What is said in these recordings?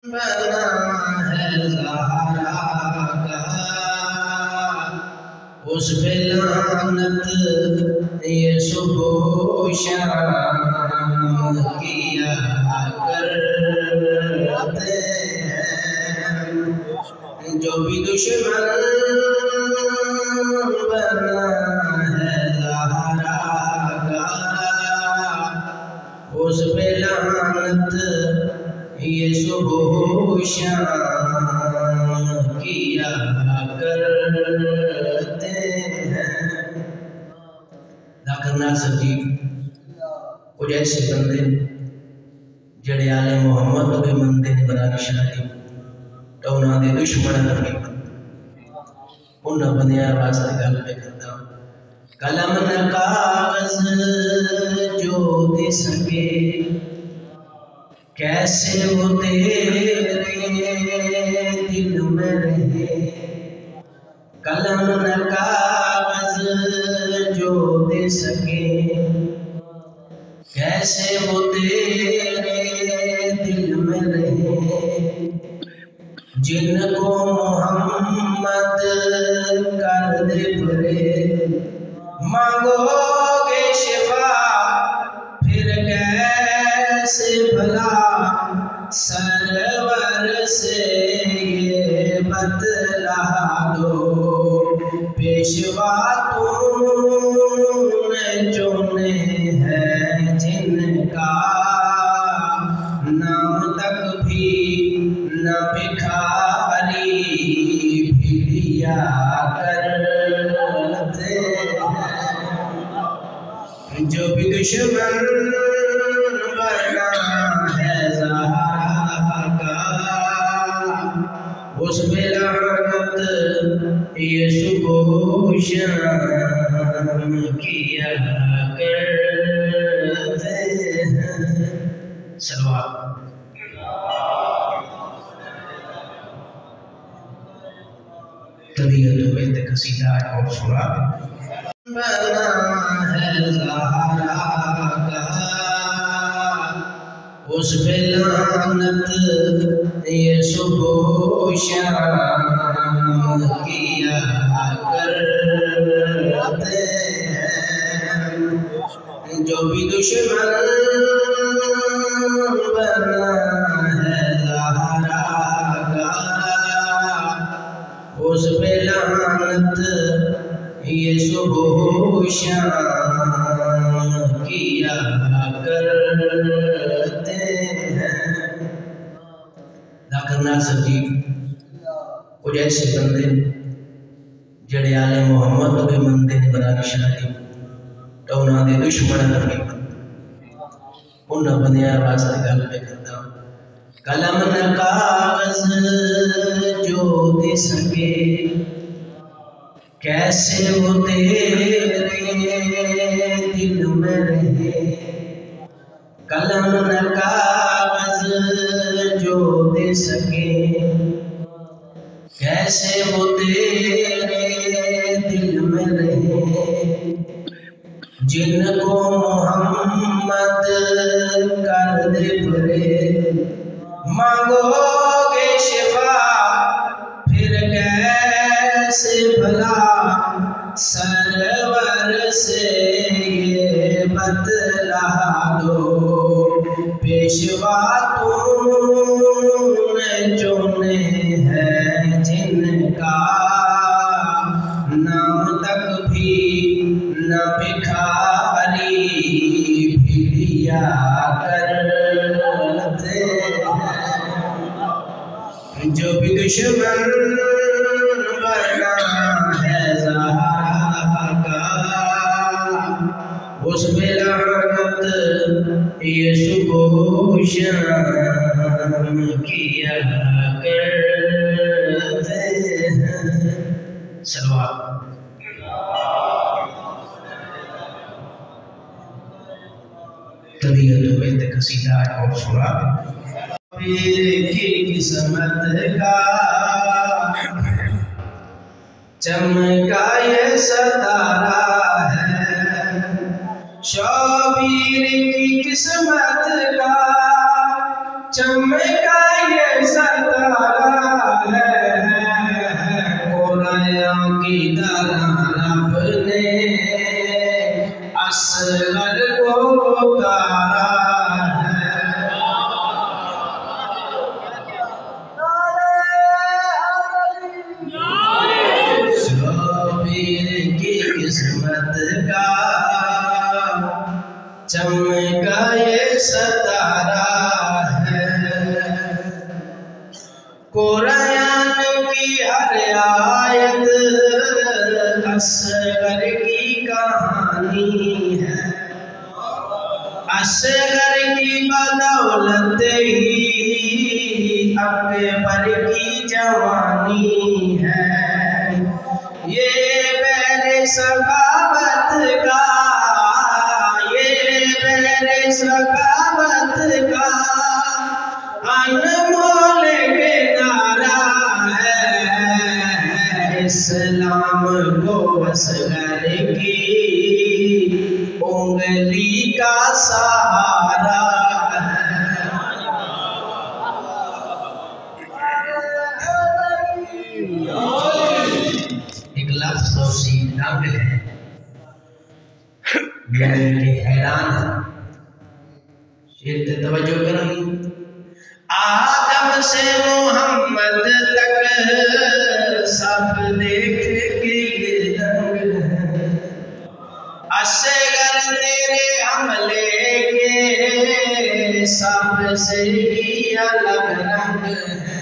بنا ہے زہرا کا اس پہ لعنت یہ صبح و شام کیا کرتے ہیں جو بھی دشمن بنا ہے زہرا کا اس پہ لعنت یہ صبح و شام کیا کرتے ہیں۔ ذاکر ناصر جی کچھ ایسے بندے جڑے آل محمد کے مندے نے برانی شاہی تو انہاں دے دشمن نبی انہاں بندیاں واسطے گل پہ کرتا قلم نہ کاغذ جو دے سکے کیسے وہ تیرے دل میں رہے قلم نہ کاغذ جو دے سکے کیسے وہ تیرے دل میں رہے جن کو محمد کر دے پرے مانگو گے شفا پھر کیسے بھلا سرور سے یہ بتلا دو پیشوا تم نے چنے ہیں جن کا نام تک بھی نہ بھکاری بھی دیا کرتے ہیں جو بھی دشمن بنا ہے زہرا کا اس پہ لعنت یہ صبح و شام کیا کرتے ہیں۔ سلوات طبیعت و بیت قصیدہ اور سنا بنا ہے زہرا کا اس پہ لعنت یہ صبح و شام کیا کرتے ہیں جو بھی دشمن بنا ہے زہرا کا اس پہ لعنت یہ صبح و شام کیا کرتے ہیں۔ ذاکر ناصر جی کچھ ایسے بندے جڑے آل محمد کے مندے نے برانی شاہی تو انہاں دے دشمن نبی انہاں بندیاں واسطے گل پہ کرتا قلم نہ کاغذ جو دے سکے کیسے وہ تیرے دل میں رہے قلم نہ کاغذ جو دے سکے کیسے وہ تیرے دل میں رہے جن کو محمد کر دے پرے مانگو گے شفا پھر کیسے بھلا سرور سے یہ بتلا دو پیشوا تم نے چنے ہیں جن کا نام تک بھی نہ بھکاری بھی دیا کرتے ہیں جو بھی دشمن بنا ہے زہرا کا اس پہ لعنت یہ صبح و شام کیا کرتے ہیں۔ سلوات طبیعت و بیت قصیدہ اور سنا پیر کی قسمت کا چمکا یہ ستارہ ہے شبیر کی قسمت کا چمکا یہ قرآن کی ہر آیت اصغر کی کہانی ہے، اصغر کی بدولت ہی اکبر کی جوانی ہے۔ یہ بیر ثقافت کا، یہ بیر ثقافت کا انمول کنارہ ہے، اسلام کو اصغر کی انگلی کا سہارا ہے۔ ایک لفظ اور سی ڈنگ ہے یعنی کہ حیران ہے۔ شیر تے توجہ کرنی، آدم سے محمد تک سب دیکھ کے یہ دنگ ہے، اصغر تیرے حملے کے سب سے ہی الگ رنگ ہے۔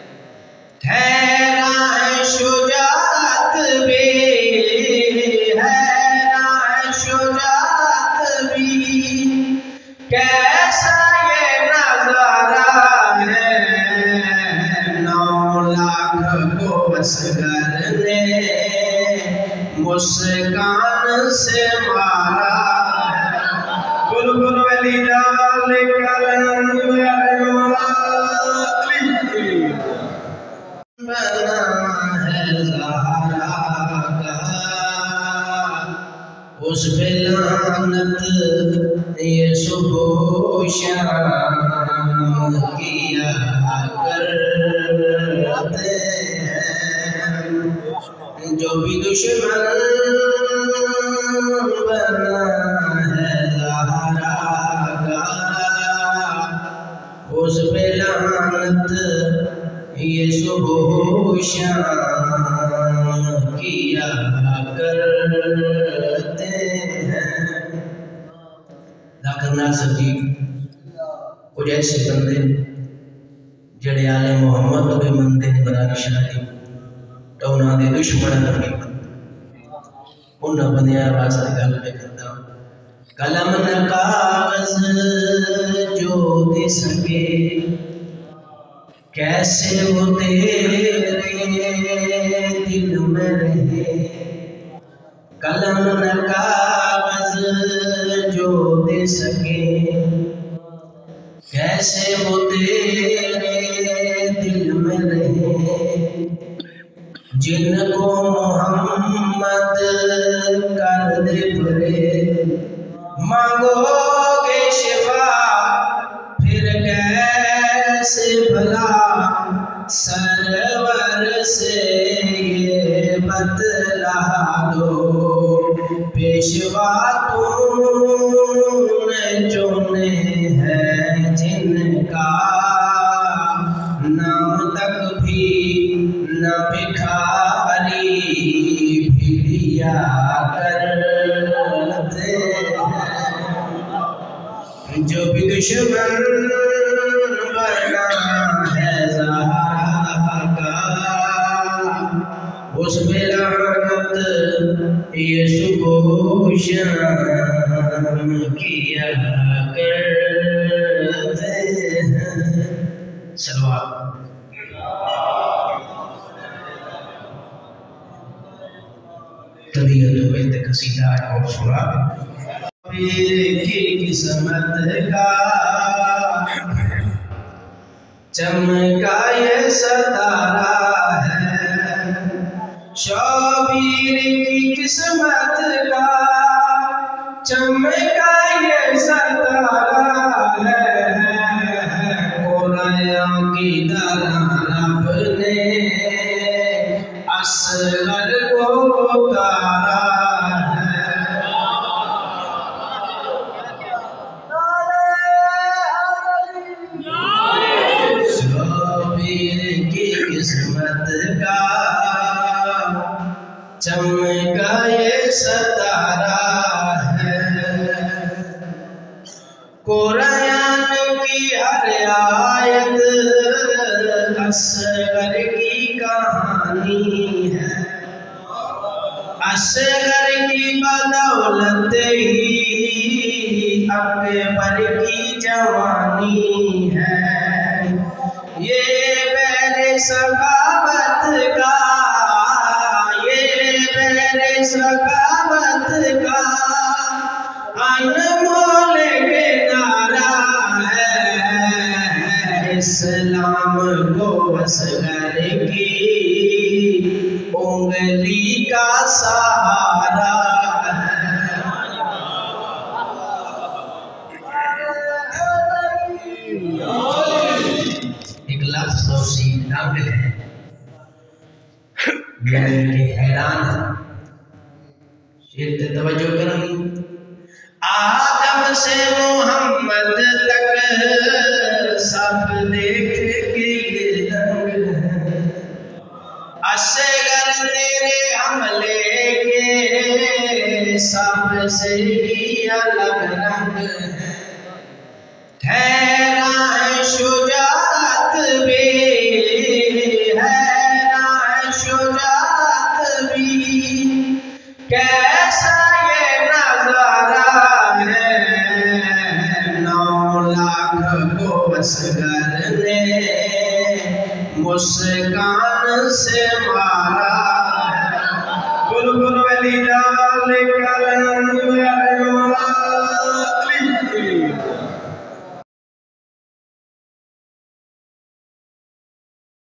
حیران شجاعت بھی، حیران شجاعت بھی، کیسا یہ نظارہ ہے، 9 لاکھ کو اصغر نے مسکان سے مارا ہے۔ بولو بولو علی جان کلام بنا ہے زہرا کا، اس پہ لعنت یہ صبح و شام کیا کرتے ہیں، جو بھی دشمن بنا ہے زہرا کا، اس پہ لعنت یہ صبح و شام کیا کرتے ہیں۔ ڈاکٹر ناصر جی کچھ ایسے بندے جڑے آل محمد تو بھی مندے نے برانی شاہ جی تو انہاں دے دشمن نبی بندے انہاں بندیاں واسطے گل پہ کرتا، قلم نہ کاغذ جو دے سکے کیسے وہ تیرے دل میں رہے، قلم نہ کاغذ جو دے سکے کیسے وہ تیرے دل میں رہے، جن کو محمد کر دے پرے مانگو گے شفا، پھر کیسے بھلا سرور سے یہ بتلا دو، پیشوا تم نے چنے ہیں جن کا نام تک بھی نہ بھکاری بھی لیا کرتے ہیں، جو بھی دشمن بنا ہے زہرا کا، اس پہ لعنت یہ صبح و شام کیا کرتے ہیں۔ صلوات طبیعت و بیت قصیدہ اور سنا پیر کی قسمت کا چمکا یہ ستارہ ہے، شبیر کی قسمت کا چمکا یہ ستارہ ہے، قرآن کی طرح رب نے اصغر کو اتارا ہے۔ شبیر کی قسمت کا چمکا یہ ستارہ ہے، قرآن کی ہر آیت اصغر کی کہانی ہے، اصغر کی بدولت ہی اکبر کی جوانی ہے، یہ بیر سخاوت کا، یہ بیر سخاوت کا انمول کنارہ ہے، اسلام کو اصغر کی انگلی کا سہارا ہے۔ ایک لفظ اور سین ڈنگ ہے میرے کے حیران ہے، شیر تے توجہ کرنی، آدم سے محمد تک سب دیکھ کے یہ دنگ ہے، اصغر تیرے حملے کے سب سے ہی الگ رنگ ہے، حیران شجاعت بھی، حیران شجاعت بھی، کیسا یہ نظارہ ہے، 9 لاکھ کو اصغر نے مسکان سے مارا ہے۔ بولو بولو علی جان کلام